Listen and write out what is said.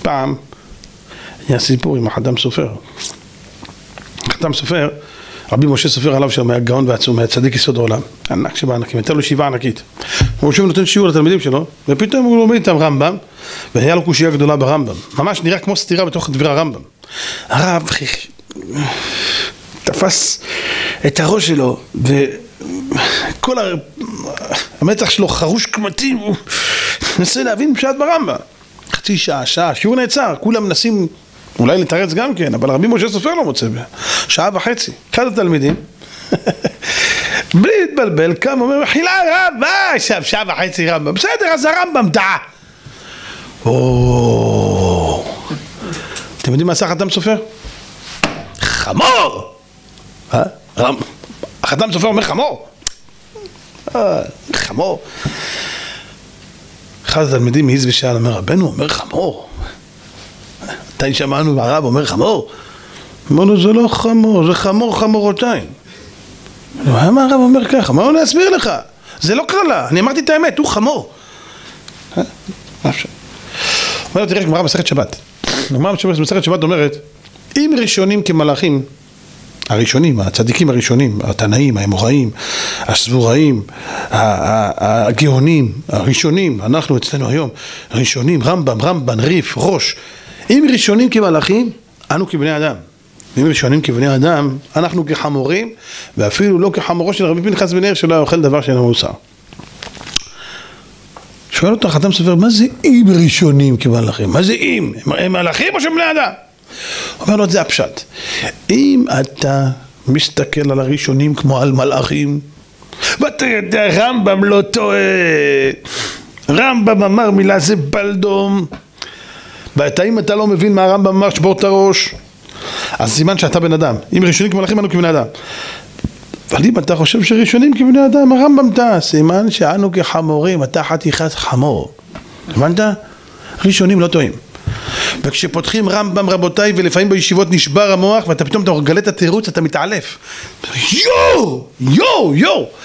פעם היה סיפור עם החתם סופר. החתם סופר, רבי משה סופר עליו שם היה גאון ועצום, היה צדיק יסוד העולם, ענק שבענקים, הייתה לו ישיבה ענקית. הוא שוב נותן שיעור לתלמידים שלו, ופתאום הוא לומד איתם רמב"ם, והיה לו קושייה גדולה ברמב"ם, ממש נראה כמו סתירה בתוך דברי הרמב"ם. הרב תפס את הראש שלו, וכל המצח שלו חרוש קמטים, הוא מנסה להבין פשט ברמב"ם. חצי שעה, שיעור נעצר, כולם מנסים אולי לתרץ גם כן, אבל רבי משה סופר לא מוצא שעה וחצי. אחד התלמידים, בלי להתבלבל, קם ואומר, מחילה רב, שעה וחצי רמב"ם, בסדר, אז הרמב"ם טעה. אתם יודעים מה עשה החתם סופר? חמור! החתם סופר אומר חמור? חמור. אחד התלמידים מעיז ושאל, אומר, רבנו אומר חמור. מתי שמענו והרב אומר חמור? אמרנו, זה לא חמור, זה חמור חמורותיים. למה הרב אומר ככה? אמרנו, אני אסביר לך. זה לא קרלה, אני אמרתי את האמת, הוא חמור. אומרת, תראה, גמרא מסכת שבת. מסכת שבת אומרת, אם ראשונים כמלאכים, הראשונים, הצדיקים הראשונים, התנאים, האמוראים, הסבוראים, הגאונים, הראשונים, אנחנו אצלנו היום, ראשונים, רמב"ם, ריף, ראש. אם ראשונים כמלאכים, אנו כבני אדם. אם ראשונים כבני אדם, אנחנו כחמורים, ואפילו לא כחמורו של רבי פנחס בן יאיר שלא אוכל דבר שאינו מוסר. שואל אותו החתם סופר, מה זה אם ראשונים כמלאכים? מה זה אם? הם מלאכים או שהם בני אדם? אומר לו, זה הפשט. אם אתה מסתכל על הראשונים כמו על מלאכים, ואתה יודע, רמב"ם לא טועה. רמב"ם אמר מילה זה בלדום. אם אתה לא מבין מה הרמב"ם אמר, שבור את הראש. אז סימן שאתה בן אדם. אם ראשונים כמלאכים, אנו כבני אדם. אבל אם אתה חושב שראשונים כבני אדם, הרמב"ם טעה. סימן שאנו כחמורים, אתה חתיכת חמור. הבנת? ראשונים לא טועים. וכשפותחים רמב"ם רבותיי, ולפעמים בישיבות נשבר המוח, ואתה פתאום אתה מגלה את התירוץ, אתה מתעלף. יו!